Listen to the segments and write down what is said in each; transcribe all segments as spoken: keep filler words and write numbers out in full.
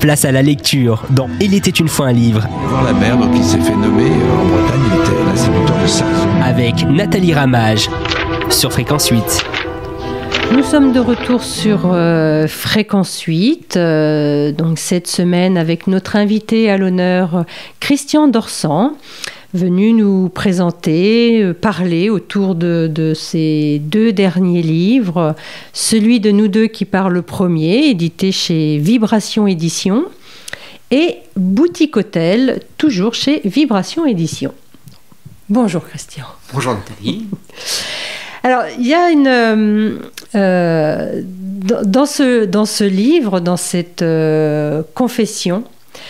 place à la lecture dans Il était une fois un livre. Il va voir la mer, donc il s'est fait nommer euh, en Bretagne, il était l'instituteur de Sarzeau. Avec Nathalie Ramage sur Fréquence huit. Nous sommes de retour sur euh, Fréquence huit, euh, donc cette semaine avec notre invité à l'honneur Christian Dorsan, venu nous présenter, euh, parler autour de, de ses deux derniers livres, celui de nous deux qui parle le premier, édité chez Vibration Édition, et Boutique Hôtel, toujours chez Vibration Édition. Bonjour Christian. Bonjour Nathalie. Alors, il y a une... Euh, dans, ce, dans ce livre, dans cette euh, confession,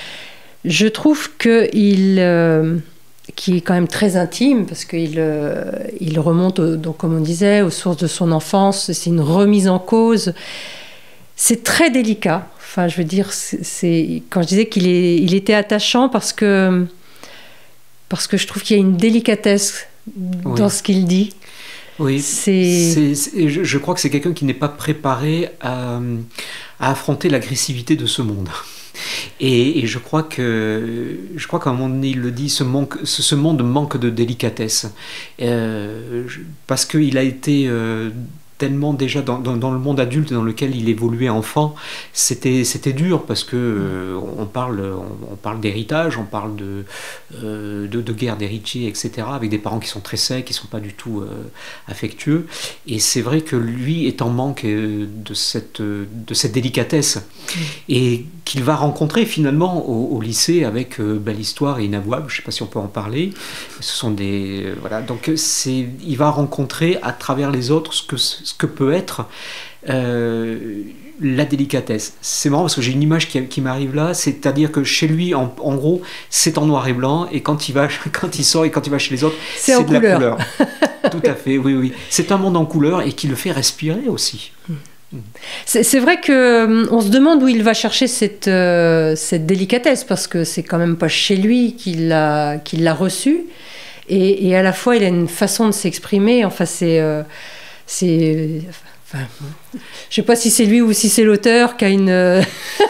je trouve qu'il... Euh, qui est quand même très intime, parce qu'il euh, il remonte, au, donc, comme on disait, aux sources de son enfance. C'est une remise en cause. C'est très délicat. Enfin, je veux dire, c'est, c'est, quand je disais qu'il est, il était attachant, parce que, parce que je trouve qu'il y a une délicatesse dans oui. ce qu'il dit. Oui, c'est... C'est, c'est, je, je crois que c'est quelqu'un qui n'est pas préparé à, à affronter l'agressivité de ce monde. Et, et je crois que, je crois qu'à un moment donné, il le dit, ce, manque, ce, ce monde manque de délicatesse. Euh, je, parce qu'il a été... Euh, tellement déjà dans, dans, dans le monde adulte dans lequel il évoluait enfant, c'était, c'était dur parce que euh, on parle, on, on parle d'héritage, on parle de, euh, de, de guerre d'héritiers, et cetera, avec des parents qui sont très secs, qui ne sont pas du tout euh, affectueux. Et c'est vrai que lui est en manque euh, de, cette, de cette délicatesse mmh. et qu'il va rencontrer finalement au, au lycée avec euh, Belle Histoire et Inavouable, je ne sais pas si on peut en parler. Ce sont des... Euh, voilà, donc c'est, il va rencontrer à travers les autres ce que ce que peut être euh, la délicatesse. C'est marrant parce que j'ai une image qui, qui m'arrive là, c'est-à-dire que chez lui, en, en gros, c'est en noir et blanc, et quand il, va, quand il sort et quand il va chez les autres, c'est, c'est de couleur. La couleur. Tout à fait, oui, oui. C'est un monde en couleur et qui le fait respirer aussi. C'est, c'est vrai qu'on se demande où il va chercher cette, euh, cette délicatesse, parce que c'est quand même pas chez lui qu'il l'a, qu'il l'a reçue, et, et à la fois il a une façon de s'exprimer, enfin c'est... Euh, C'est, enfin, je ne sais pas si c'est lui ou si c'est l'auteur qui a une...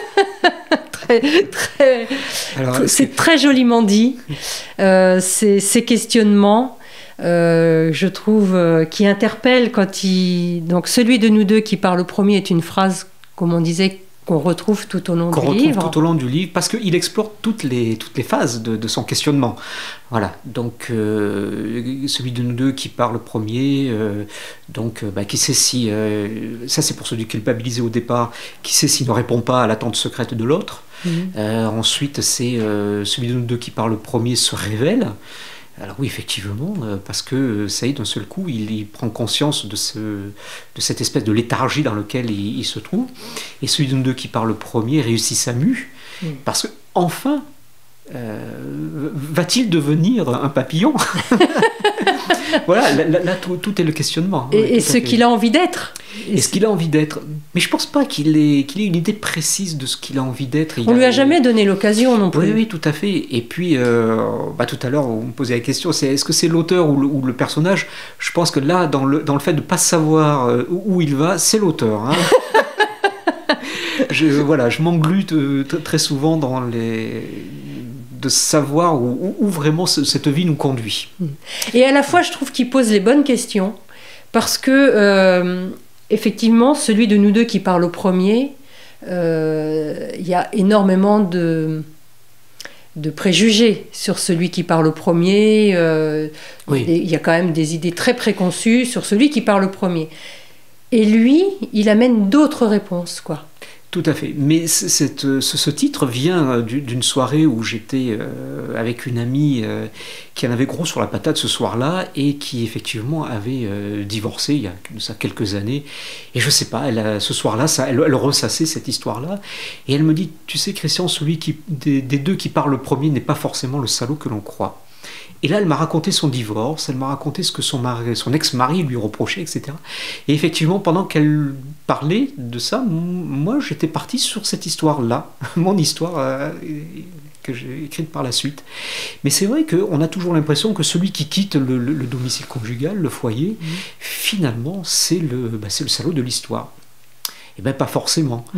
très, très, Alors, c'est, c'est très joliment dit. Euh, ces, ces questionnements, euh, je trouve, euh, qui interpellent quand il... Donc, celui de nous deux qui parle le premier est une phrase, comme on disait, qu'on retrouve tout au long qu'on du retrouve livre. tout au long du livre, parce qu'il explore toutes les, toutes les phases de, de son questionnement. Voilà, donc euh, celui de nous deux qui parle le premier, euh, donc bah, qui sait si, euh, ça c'est pour celui culpabilisé au départ, qui sait s'il ne répond pas à l'attente secrète de l'autre. Mmh. Euh, ensuite c'est euh, celui de nous deux qui parle le premier se révèle. Alors oui, effectivement, euh, parce que ça y est, d'un seul coup, il, il prend conscience de, ce, de cette espèce de léthargie dans laquelle il, il se trouve. Et celui de nous deux qui parle le premier réussit sa mue, mmh. parce que enfin, euh, va-t-il devenir un papillon? Voilà, là, là, là tout, tout est le questionnement. Et, et ce qu'il a envie d'être. Et ce qu'il a envie d'être. Mais je ne pense pas qu'il ait, qu'il ait une idée précise de ce qu'il a envie d'être. Il On ne lui a jamais donné l'occasion non plus. Oui, oui, tout à fait. Et puis, euh, bah, tout à l'heure, on me posait la question, c'est, est-ce que c'est l'auteur ou le, ou le personnage? Je pense que là, dans le, dans le fait de ne pas savoir où, où il va, c'est l'auteur. Hein. je, voilà, je m'englue t- t- très souvent dans les... de savoir où, où vraiment cette vie nous conduit. Et à la fois, je trouve qu'il pose les bonnes questions, parce que, euh, effectivement, celui de nous deux qui parle au premier, euh, il y a énormément de, de préjugés sur celui qui parle au premier. Euh, oui. Il y a quand même des idées très préconçues sur celui qui parle au premier. Et lui, il amène d'autres réponses, quoi. Tout à fait. Mais cette, ce, ce titre vient d'une soirée où j'étais euh, avec une amie euh, qui en avait gros sur la patate ce soir-là et qui effectivement avait euh, divorcé il y a ça, quelques années. Et je sais pas, elle a, ce soir-là, ça, elle, elle ressassait cette histoire-là. Et elle me dit, tu sais Christian, celui qui, des, des deux qui parle le premier n'est pas forcément le salaud que l'on croit. Et là, elle m'a raconté son divorce, elle m'a raconté ce que son, mari, son ex-mari lui reprochait, et cetera. Et effectivement, pendant qu'elle parlait de ça, moi, j'étais parti sur cette histoire-là, mon histoire euh, que j'ai écrite par la suite. Mais c'est vrai qu'on a toujours l'impression que celui qui quitte le, le, le domicile conjugal, le foyer, mmh. finalement, c'est le, bah, c'est le salaud de l'histoire. Eh bien, pas forcément. Mmh.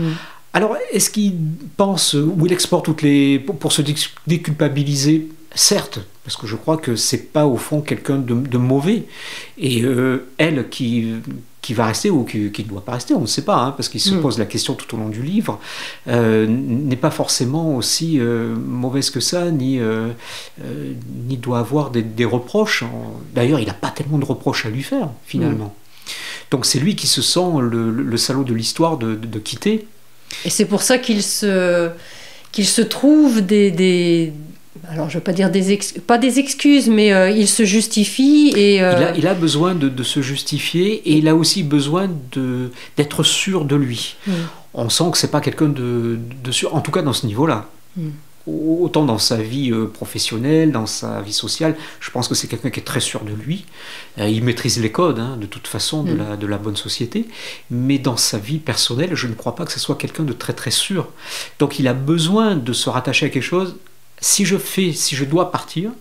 Alors, est-ce qu'il pense, ou il exporte toutes les... pour, pour se déculpabiliser? Certes, parce que je crois que c'est pas au fond quelqu'un de, de mauvais. Et euh, elle qui, qui va rester ou qui, qui ne doit pas rester, on ne sait pas, hein, parce qu'il se mmh. pose la question tout au long du livre, euh, n'est pas forcément aussi euh, mauvaise que ça, ni, euh, euh, ni doit avoir des, des reproches. D'ailleurs, il n'a pas tellement de reproches à lui faire, finalement. Mmh. Donc c'est lui qui se sent le, le salaud de l'histoire de, de, de quitter. Et c'est pour ça qu'il se, qu'il se trouve des... des... Alors, je ne veux pas dire des, ex... pas des excuses, mais euh, il se justifie. Et, euh... il, a, il a besoin de, de se justifier et il a aussi besoin de, d'être sûr de lui. Mm. On sent que ce n'est pas quelqu'un de, de sûr, en tout cas dans ce niveau-là. Mm. Autant dans sa vie euh, professionnelle, dans sa vie sociale, je pense que c'est quelqu'un qui est très sûr de lui. Euh, il maîtrise les codes, hein, de toute façon, de, mm. la, de la bonne société. Mais dans sa vie personnelle, je ne crois pas que ce soit quelqu'un de très très sûr. Donc il a besoin de se rattacher à quelque chose. Si je fais, si je dois partir,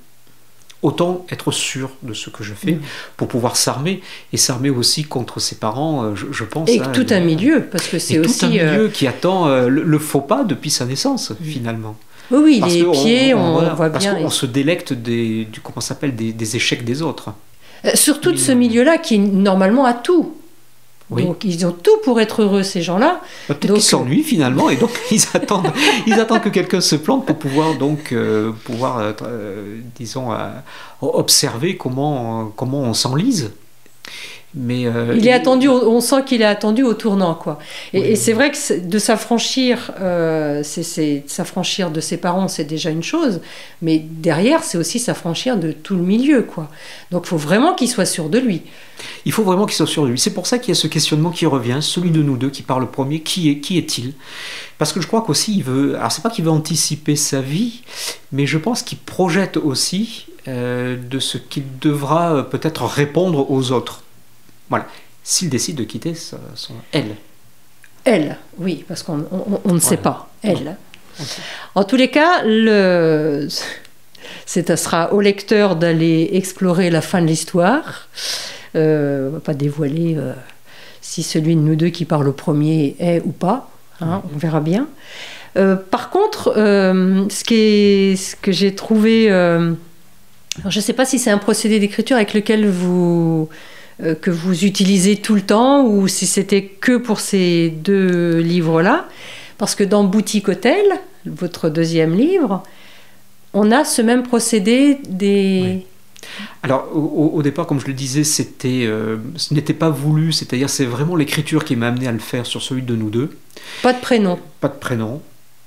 autant être sûr de ce que je fais mmh. pour pouvoir s'armer et s'armer aussi contre ses parents, je, je pense. Et hein, tout le, un milieu, parce que c'est et aussi tout un milieu euh... qui attend euh, le, le faux pas depuis sa naissance mmh. finalement. Oui, oui, parce les pieds, on, on, voilà, on voit parce bien. Parce qu'on et... se délecte des, du comment s'appelle des, des échecs des autres. Euh, surtout de ce milieu-là qui normalement a tout. Oui. Donc ils ont tout pour être heureux, ces gens-là. Bah, peut-être qu'ils s'ennuient finalement et donc ils attendent, ils attendent que quelqu'un se plante pour pouvoir donc euh, pouvoir euh, disons euh, observer comment comment on s'enlise. Mais euh, il est attendu, on sent qu'il est attendu au tournant, quoi. Et, oui. et c'est vrai que de s'affranchir, euh, c'est, c'est s'affranchir de ses parents, c'est déjà une chose, mais derrière, c'est aussi s'affranchir de tout le milieu, quoi. Donc, il faut vraiment qu'il soit sûr de lui. Il faut vraiment qu'il soit sûr de lui. C'est pour ça qu'il y a ce questionnement qui revient, celui de nous deux qui parle premier. Qui est, qui est-il ? Parce que je crois qu'aussi il veut. Alors, c'est pas qu'il veut anticiper sa vie, mais je pense qu'il projette aussi euh, de ce qu'il devra euh, peut-être répondre aux autres. Voilà, s'il décide de quitter son, son elle. Elle, oui, parce qu'on on, on ne sait voilà. pas. Elle. En tous les cas, le... c'est, ça sera au lecteur d'aller explorer la fin de l'histoire. Euh, on ne va pas dévoiler euh, si celui de nous deux qui parle au premier est ou pas. Hein, on verra bien. Euh, par contre, euh, ce, qui est, ce que j'ai trouvé... Euh, alors je ne sais pas si c'est un procédé d'écriture avec lequel vous... que vous utilisez tout le temps ou si c'était que pour ces deux livres-là. Parce que dans Boutique Hôtel, votre deuxième livre, on a ce même procédé des... Oui. Alors, au, au départ, comme je le disais, c'était, euh, ce n'était pas voulu, c'est-à-dire c'est vraiment l'écriture qui m'a amené à le faire sur celui de nous deux. Pas de prénom. Pas de prénom.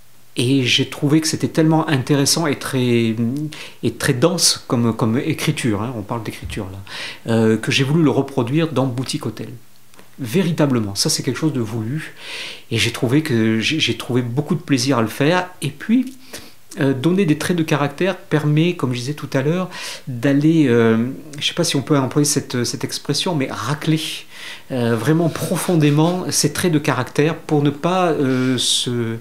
Et j'ai trouvé que c'était tellement intéressant et très, et très dense comme, comme écriture, hein, on parle d'écriture là, euh, que j'ai voulu le reproduire dans Boutique Hôtel. Véritablement, ça c'est quelque chose de voulu. Et j'ai trouvé, que, j'ai, j'ai trouvé beaucoup de plaisir à le faire. Et puis, euh, donner des traits de caractère permet, comme je disais tout à l'heure, d'aller, euh, je ne sais pas si on peut employer cette, cette expression, mais racler. Euh, vraiment profondément ces traits de caractère pour ne pas euh, se,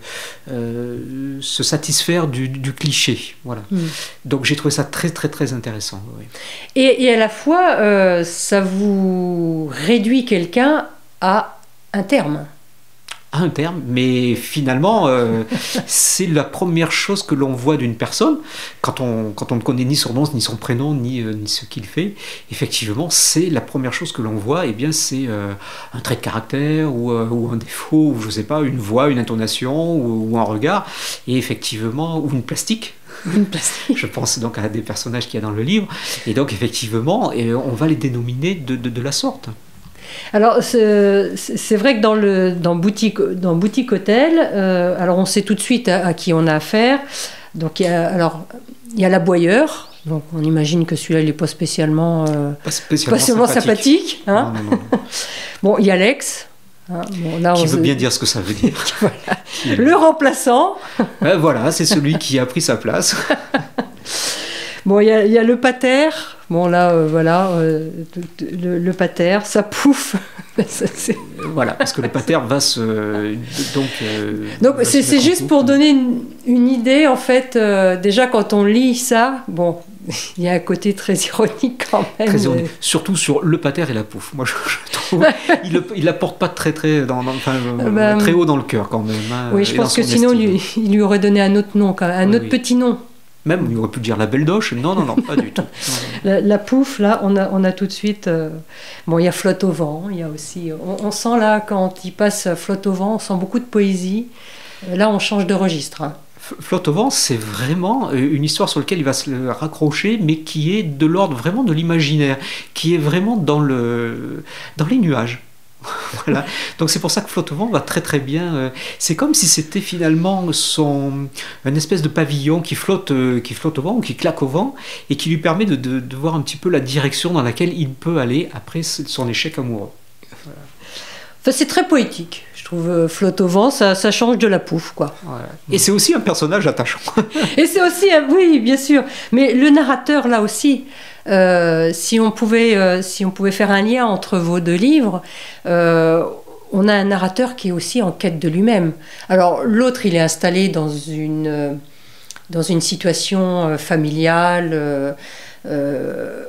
euh, se satisfaire du, du cliché. Voilà. Mmh. Donc j'ai trouvé ça très très très intéressant. Oui. Et, et à la fois, euh, ça vous réduit quelqu'un à un terme. À un terme, mais finalement, euh, c'est la première chose que l'on voit d'une personne, quand on, quand on ne connaît ni son nom, ni son prénom, ni, euh, ni ce qu'il fait. Effectivement, c'est la première chose que l'on voit, et bien c'est euh, un trait de caractère, ou, euh, ou un défaut, ou je ne sais pas, une voix, une intonation, ou, ou un regard, et effectivement, ou une plastique. Une plastique. Je pense donc à des personnages qu'il y a dans le livre, et donc effectivement, et on va les dénominer de, de, de la sorte. Alors, c'est, c'est vrai que dans, le, dans, boutique, dans Boutique Hôtel, euh, alors on sait tout de suite à, à qui on a affaire. Donc, il y a, alors, il y a l'aboyeur. Donc, on imagine que celui-là, il n'est pas spécialement, euh, pas spécialement, pas spécialement sympathique. sympathique hein non, non, non. Bon, il y a Alex. Hein, bon, là, qui on veut se... bien dire ce que ça veut dire. Voilà. Le remplaçant. Ben voilà, c'est celui qui a pris sa place. Bon, il y, y a le pater. Bon, là, euh, voilà, euh, le, le pater, ça pouffe. ça, c'est... Voilà, parce que le pater va se... Donc, euh, donc va c'est, se c'est juste coupe. Pour donner une, une idée, en fait, euh, déjà, quand on lit ça, bon, il y a un côté très ironique quand même. Très ironique. Surtout sur le pater et la pouffe. Moi, je, je trouve, il ne il la porte pas très, très, dans, dans, enfin, bah, très haut dans le cœur quand même. Hein, oui, je pense que sinon, lui, il lui aurait donné un autre nom, quand même, un oui, autre oui. petit nom. Même, il aurait pu dire la belle doche. Non, non, non, pas du tout. La, la pouffe, là, on a, on a tout de suite... Euh, bon, il y a Flotte au vent, il y a aussi... On, on sent là, quand il passe Flotte au vent, on sent beaucoup de poésie. Là, on change de registre. Hein. Flotte au vent, c'est vraiment une histoire sur laquelle il va se raccrocher, mais qui est de l'ordre vraiment de l'imaginaire, qui est vraiment dans, le, dans les nuages. Voilà. Donc c'est pour ça que Flotte au vent va très très bien. C'est comme si c'était finalement son, une espèce de pavillon qui flotte, qui flotte au vent ou qui claque au vent et qui lui permet de, de, de voir un petit peu la direction dans laquelle il peut aller après son échec amoureux. Voilà. Enfin, c'est très poétique, je trouve. Flotte au vent, ça, ça change de la pouffe, quoi. Voilà. Et c'est aussi un personnage attachant. Et c'est aussi, oui, bien sûr. Mais le narrateur, là aussi, euh, si on pouvait, euh, si on pouvait faire un lien entre vos deux livres, euh, on a un narrateur qui est aussi en quête de lui-même. Alors, l'autre, il est installé dans une, euh, dans une situation familiale, euh, euh,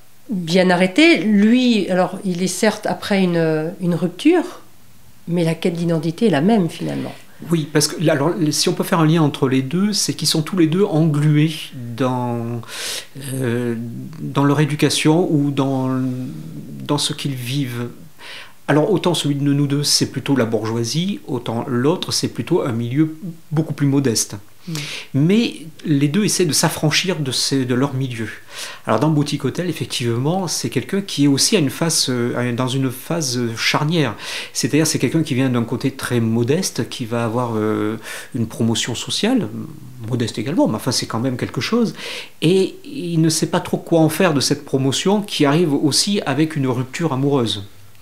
bien arrêté. Lui, alors, il est certes après une, une rupture, mais la quête d'identité est la même finalement. Oui, parce que alors, si on peut faire un lien entre les deux, c'est qu'ils sont tous les deux englués dans, euh, dans leur éducation ou dans, dans ce qu'ils vivent. Alors autant celui de nous deux, c'est plutôt la bourgeoisie, autant l'autre, c'est plutôt un milieu beaucoup plus modeste. Mmh. Mais les deux essaient de s'affranchir de, ces, de leur milieu. Alors dans Boutique Hôtel, effectivement, c'est quelqu'un qui est aussi à une phase, euh, dans une phase charnière. C'est-à-dire c'est quelqu'un qui vient d'un côté très modeste, qui va avoir euh, une promotion sociale, modeste également, mais enfin c'est quand même quelque chose. Et il ne sait pas trop quoi en faire de cette promotion qui arrive aussi avec une rupture amoureuse.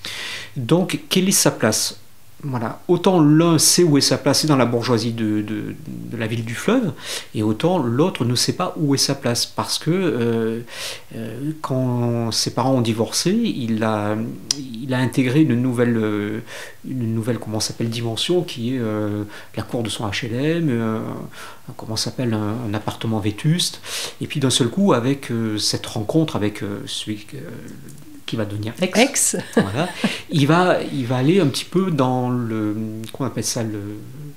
Donc, quelle est sa place ? Voilà. Autant l'un sait où est sa place, c'est dans la bourgeoisie de, de, de la ville du fleuve, et autant l'autre ne sait pas où est sa place, parce que euh, euh, quand ses parents ont divorcé, il a, il a intégré une nouvelle, euh, une nouvelle comment s'appelle, dimension, qui est euh, la cour de son H L M, euh, comment s'appelle, un, un appartement vétuste, et puis d'un seul coup, avec euh, cette rencontre avec euh, celui que... qui va devenir ex, ex. Voilà. il, va, il va aller un petit peu dans le, comment on appelle ça, le,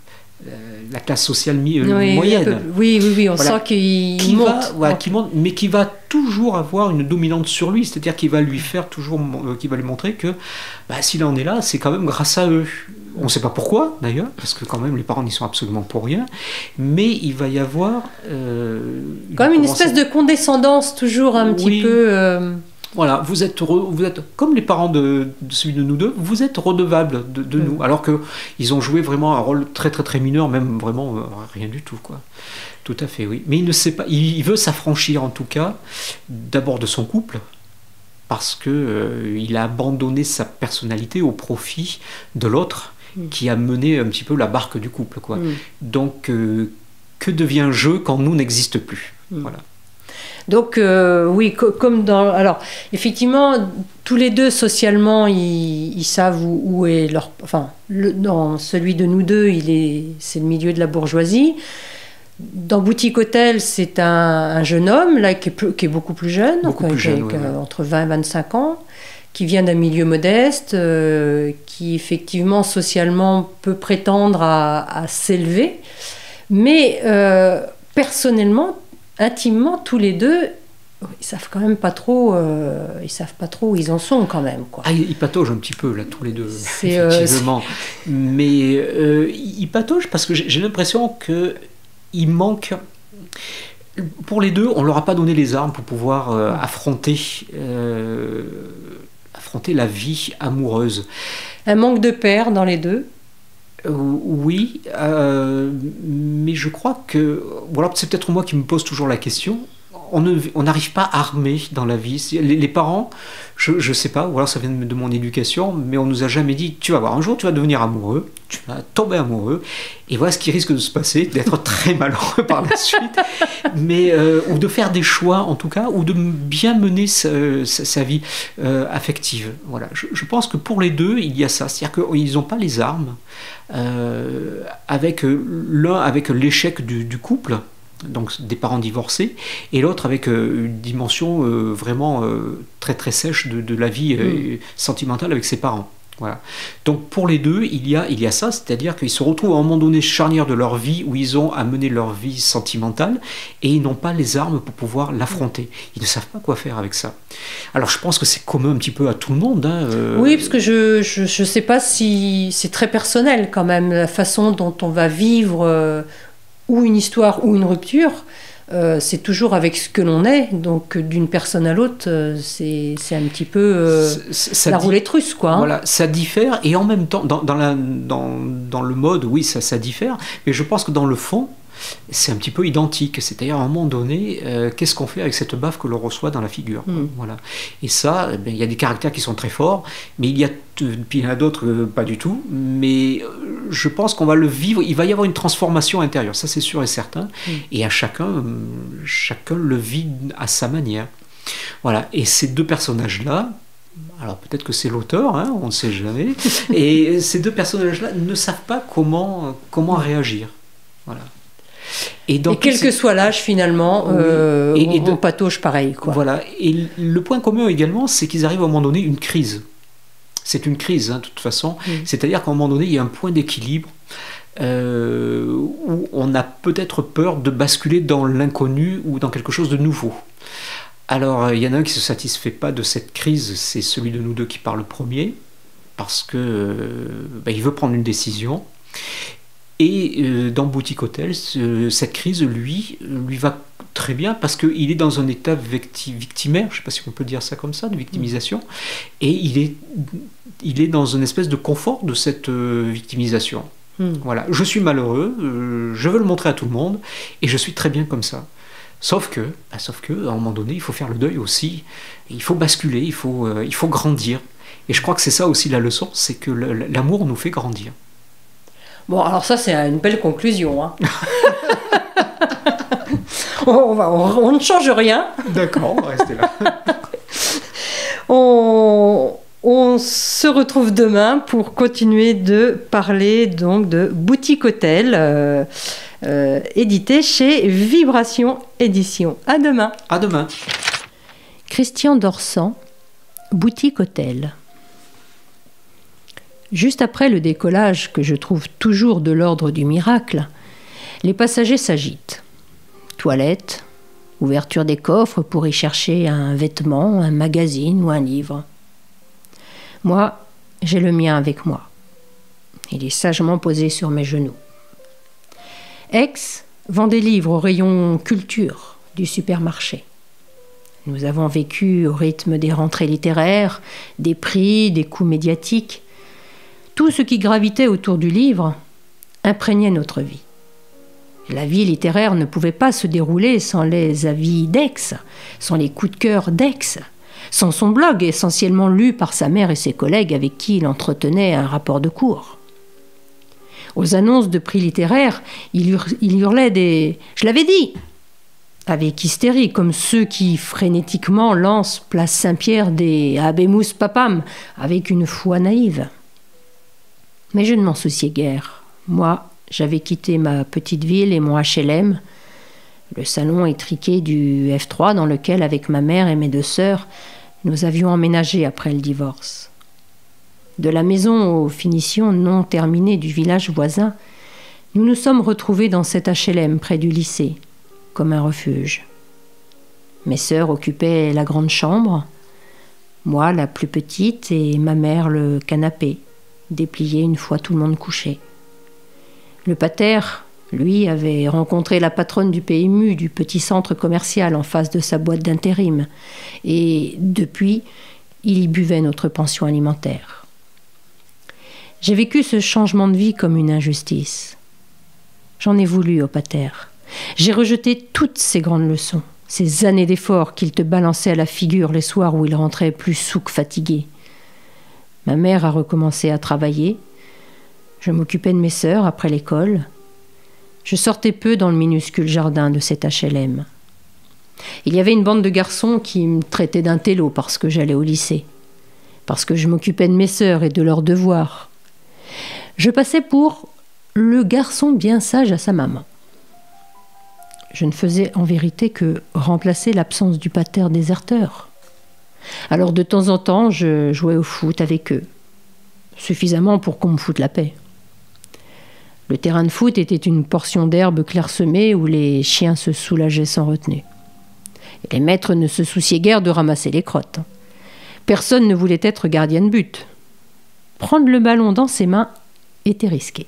la classe sociale mi, oui, moyenne. Oui, oui, oui, on voilà. sent qu'il qui monte. Va, voilà, qui monte. Mais qui va toujours avoir une dominante sur lui, c'est-à-dire qu'il va lui faire toujours, euh, qu'il va lui montrer que bah, s'il en est là, c'est quand même grâce à eux. On ne sait pas pourquoi, d'ailleurs, parce que quand même, les parents n'y sont absolument pour rien, mais il va y avoir... Euh, quand même une espèce de condescendance, toujours un petit oui. peu... Euh... Voilà, vous êtes, vous êtes comme les parents de, de celui de nous deux, vous êtes redevables de, de mmh. nous, alors qu'ils ont joué vraiment un rôle très très très mineur, même vraiment euh, rien du tout, quoi. Tout à fait, oui. Mais il ne sait pas, il, il veut s'affranchir en tout cas, d'abord de son couple, parce que euh, il a abandonné sa personnalité au profit de l'autre, mmh. qui a mené un petit peu la barque du couple, quoi. Mmh. Donc, euh, que devient je quand nous n'existe plus, mmh. Voilà. Donc euh, oui, co- comme dans... Alors, effectivement, tous les deux, socialement, ils, ils savent où, où est leur... Enfin, le, dans celui de nous deux, il est, c'est le milieu de la bourgeoisie. Dans Boutique Hôtel, c'est un, un jeune homme, là, qui est, plus, qui est beaucoup plus jeune, beaucoup donc, plus jeune avec, ouais, euh, ouais. entre vingt et vingt-cinq ans, qui vient d'un milieu modeste, euh, qui, effectivement, socialement, peut prétendre à, à s'élever. Mais, euh, personnellement... Intimement, tous les deux, ils savent quand même pas trop, euh, ils savent pas trop où ils en sont quand même, quoi. Ah, ils pataugent un petit peu là, tous les deux, c'est, effectivement. Euh, Mais euh, ils pataugent parce que j'ai, j'ai l'impression que il manque. Pour les deux, on leur a pas donné les armes pour pouvoir euh, affronter, euh, affronter la vie amoureuse. Un manque de père dans les deux. Euh, oui, euh, mais je crois que... Voilà, c'est peut-être moi qui me pose toujours la question. On ne, on n'arrive pas armé dans la vie. Les, les parents, je ne sais pas, ou alors ça vient de, de mon éducation, mais on nous a jamais dit, tu vas voir, un jour tu vas devenir amoureux, tu vas tomber amoureux, et voilà ce qui risque de se passer, d'être très malheureux par la suite, mais, euh, ou de faire des choix en tout cas, ou de bien mener sa, sa, sa vie euh, affective. Voilà. Je, je pense que pour les deux, il y a ça, c'est-à-dire qu'ils n'ont pas les armes, euh, avec l'un avec l'échec du, du couple, donc des parents divorcés, et l'autre avec euh, une dimension euh, vraiment euh, très très sèche de, de la vie euh, mmh. sentimentale avec ses parents. Voilà. Donc pour les deux, il y a, il y a ça, c'est-à-dire qu'ils se retrouvent à un moment donné charnière de leur vie où ils ont à mener leur vie sentimentale et ils n'ont pas les armes pour pouvoir l'affronter. Ils ne savent pas quoi faire avec ça. Alors je pense que c'est commun un petit peu à tout le monde. Hein, euh... Oui, parce que je je, je sais pas si c'est très personnel quand même, la façon dont on va vivre euh, ou une histoire ou une rupture. Euh, c'est toujours avec ce que l'on est, donc d'une personne à l'autre, euh, c'est, c'est un petit peu euh, ça la dit, roulette russe, quoi. Hein. Voilà, ça diffère, et en même temps, dans, dans, la, dans, dans le mode, oui, ça, ça diffère, mais je pense que dans le fond, c'est un petit peu identique. C'est-à-dire, à un moment donné, euh, qu'est-ce qu'on fait avec cette baffe que l'on reçoit dans la figure mmh. Voilà. Et ça, il y a des caractères qui sont très forts, mais il y a, puis il y en a d'autres, euh, pas du tout. Mais euh, je pense qu'on va le vivre, il va y avoir une transformation intérieure, ça c'est sûr et certain. Mmh. Et à chacun, euh, chacun le vit à sa manière. Voilà. Et ces deux personnages-là, alors peut-être que c'est l'auteur, hein, on ne sait jamais, et ces deux personnages-là ne savent pas comment, comment mmh. réagir. Voilà. Et, et quel ces... que soit l'âge, finalement, oui. euh, et, et on, de... on patauge pareil. Quoi. Voilà. Et le point commun également, c'est qu'ils arrivent à un moment donné une crise. C'est une crise, hein, de toute façon. Mm. C'est-à-dire qu'à un moment donné, il y a un point d'équilibre euh, où on a peut-être peur de basculer dans l'inconnu ou dans quelque chose de nouveau. Alors, il y en a un qui ne se satisfait pas de cette crise, c'est celui de nous deux qui parle le premier, parce que euh, bah, il veut prendre une décision. Et euh, dans Boutique Hôtel, ce, cette crise, lui, lui va très bien parce qu'il est dans un état victi- victimaire, je ne sais pas si on peut dire ça comme ça, de victimisation, mmh. et il est, il est dans une espèce de confort de cette euh, victimisation. Mmh. Voilà, je suis malheureux, euh, je veux le montrer à tout le monde, et je suis très bien comme ça. Sauf que, bah, sauf que, à un moment donné, il faut faire le deuil aussi, il faut basculer, il faut, euh, il faut grandir. Et je crois que c'est ça aussi la leçon, c'est que l'amour nous fait grandir. Bon, alors ça, c'est une belle conclusion. Hein. on, va, on, on ne change rien. D'accord, on va rester là. on, on se retrouve demain pour continuer de parler donc, de Boutique Hôtel, euh, euh, édité chez Vibration Édition. À demain. À demain. Christian Dorsan, Boutique Hôtel. Juste après le décollage, que je trouve toujours de l'ordre du miracle, les passagers s'agitent. Toilette, ouverture des coffres pour y chercher un vêtement, un magazine ou un livre. Moi, j'ai le mien avec moi. Il est sagement posé sur mes genoux. Aix vend des livres au rayon culture du supermarché. Nous avons vécu au rythme des rentrées littéraires, des prix, des coups médiatiques. Tout ce qui gravitait autour du livre imprégnait notre vie. La vie littéraire ne pouvait pas se dérouler sans les avis d'Aix, sans les coups de cœur d'Aix, sans son blog essentiellement lu par sa mère et ses collègues avec qui il entretenait un rapport de cours. Aux annonces de prix littéraires, il, hur- il hurlait des « Je l'avais dit !» avec hystérie, comme ceux qui frénétiquement lancent place Saint-Pierre des « Habemus Papam » avec une foi naïve. Mais je ne m'en souciais guère. Moi, j'avais quitté ma petite ville et mon H L M, le salon étriqué du F trois dans lequel, avec ma mère et mes deux sœurs, nous avions emménagé après le divorce. De la maison aux finitions non terminées du village voisin, nous nous sommes retrouvés dans cet H L M près du lycée, comme un refuge. Mes sœurs occupaient la grande chambre, moi la plus petite et ma mère le canapé, déplié une fois tout le monde couché. Le pater, lui, avait rencontré la patronne du P M U, du petit centre commercial en face de sa boîte d'intérim, et depuis, il y buvait notre pension alimentaire. J'ai vécu ce changement de vie comme une injustice. J'en ai voulu au pater. J'ai rejeté toutes ces grandes leçons, ces années d'efforts qu'il te balançait à la figure les soirs où il rentrait plus soûl que fatigué. Ma mère a recommencé à travailler. Je m'occupais de mes sœurs après l'école. Je sortais peu dans le minuscule jardin de cet H L M. Il y avait une bande de garçons qui me traitaient d'intello parce que j'allais au lycée, parce que je m'occupais de mes sœurs et de leurs devoirs. Je passais pour le garçon bien sage à sa maman. je ne faisais en vérité que remplacer l'absence du pater déserteur. Alors de temps en temps, je jouais au foot avec eux, suffisamment pour qu'on me foute la paix. Le terrain de foot était une portion d'herbe clairsemée où les chiens se soulageaient sans retenue. Et les maîtres ne se souciaient guère de ramasser les crottes. Personne ne voulait être gardien de but. Prendre le ballon dans ses mains était risqué.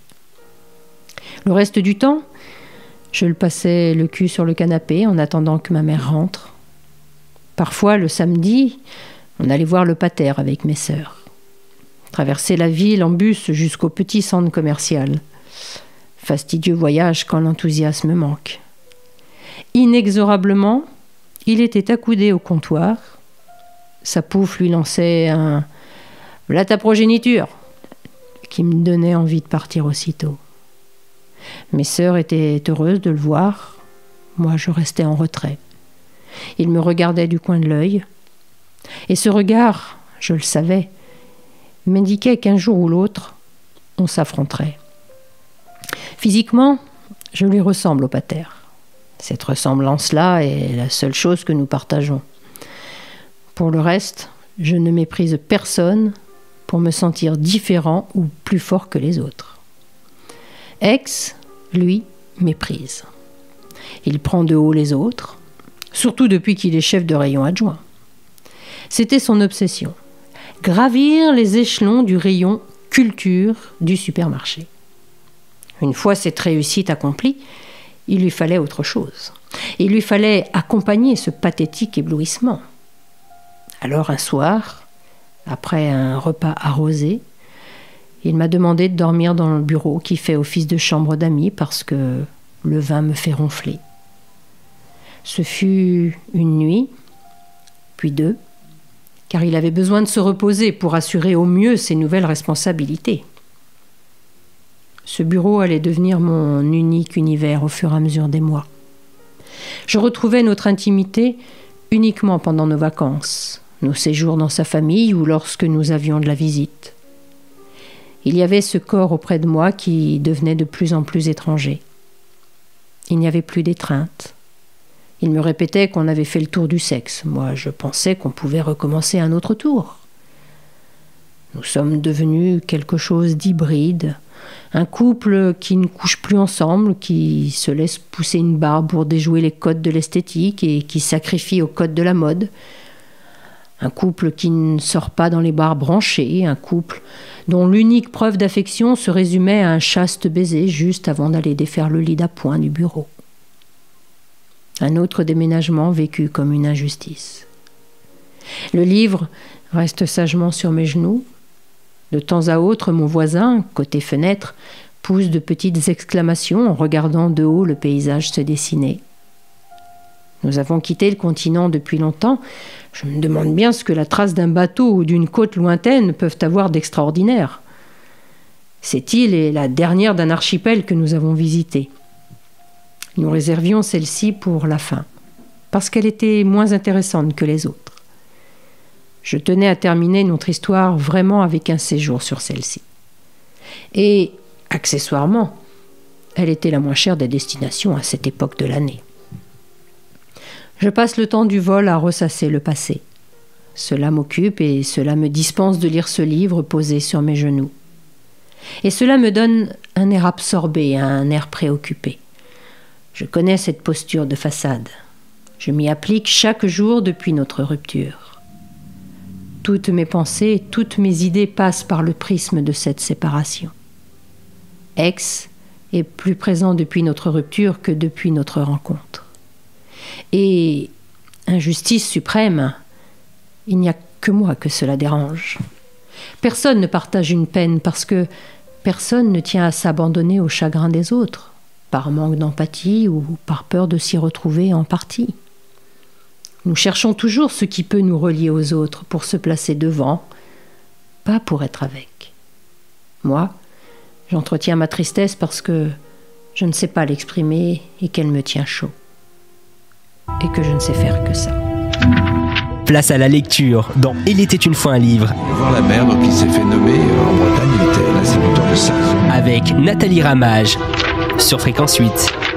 Le reste du temps, je le passais le cul sur le canapé en attendant que ma mère rentre. Parfois, le samedi, on allait voir le pater avec mes sœurs. Traverser la ville en bus jusqu'au petit centre commercial. Fastidieux voyage quand l'enthousiasme manque. Inexorablement, il était accoudé au comptoir. Sa pouffe lui lançait un « Voilà ta progéniture !» qui me donnait envie de partir aussitôt. Mes sœurs étaient heureuses de le voir. Moi, je restais en retrait. Il me regardait du coin de l'œil. Et ce regard, je le savais, m'indiquait qu'un jour ou l'autre, on s'affronterait. Physiquement, je lui ressemble au pater. Cette ressemblance-là est la seule chose que nous partageons. Pour le reste, je ne méprise personne pour me sentir différent ou plus fort que les autres. Ex, lui, méprise. Il prend de haut les autres, surtout depuis qu'il est chef de rayon adjoint. C'était son obsession, gravir les échelons du rayon culture du supermarché. Une fois cette réussite accomplie, il lui fallait autre chose. Il lui fallait accompagner ce pathétique éblouissement. Alors un soir, après un repas arrosé, il m'a demandé de dormir dans le bureau qui fait office de chambre d'amis parce que le vin me fait ronfler. Ce fut une nuit, puis deux, car il avait besoin de se reposer pour assurer au mieux ses nouvelles responsabilités. Ce bureau allait devenir mon unique univers au fur et à mesure des mois. Je retrouvais notre intimité uniquement pendant nos vacances, nos séjours dans sa famille ou lorsque nous avions de la visite. Il y avait ce corps auprès de moi qui devenait de plus en plus étranger. Il n'y avait plus d'étreinte. Il me répétait qu'on avait fait le tour du sexe. Moi, je pensais qu'on pouvait recommencer un autre tour. Nous sommes devenus quelque chose d'hybride, un couple qui ne couche plus ensemble, qui se laisse pousser une barbe pour déjouer les codes de l'esthétique et qui sacrifie aux codes de la mode. Un couple qui ne sort pas dans les bars branchés, un couple dont l'unique preuve d'affection se résumait à un chaste baiser juste avant d'aller défaire le lit d'appoint du bureau. Un autre déménagement vécu comme une injustice. Le livre reste sagement sur mes genoux. De temps à autre, mon voisin, côté fenêtre, pousse de petites exclamations en regardant de haut le paysage se dessiner. Nous avons quitté le continent depuis longtemps. Je me demande bien ce que la trace d'un bateau ou d'une côte lointaine peuvent avoir d'extraordinaire. Cette île est la dernière d'un archipel que nous avons visité. Nous réservions celle-ci pour la fin, parce qu'elle était moins intéressante que les autres. Je tenais à terminer notre histoire vraiment avec un séjour sur celle-ci. Et, accessoirement, elle était la moins chère des destinations à cette époque de l'année. Je passe le temps du vol à ressasser le passé. Cela m'occupe et cela me dispense de lire ce livre posé sur mes genoux. Et cela me donne un air absorbé, un air préoccupé. Je connais cette posture de façade. Je m'y applique chaque jour depuis notre rupture. Toutes mes pensées, toutes mes idées passent par le prisme de cette séparation. Ex est plus présent depuis notre rupture que depuis notre rencontre. Et, injustice suprême, il n'y a que moi que cela dérange. Personne ne partage une peine parce que personne ne tient à s'abandonner au chagrin des autres, par manque d'empathie ou par peur de s'y retrouver en partie. Nous cherchons toujours ce qui peut nous relier aux autres pour se placer devant, pas pour être avec. Moi, j'entretiens ma tristesse parce que je ne sais pas l'exprimer et qu'elle me tient chaud. Et que je ne sais faire que ça. Place à la lecture dans Il était une fois un livre. Voir la mer, donc il s'est fait nommer en Bretagne, il était l'instituteur de ça. Avec Nathalie Ramage sur Fréquence huit.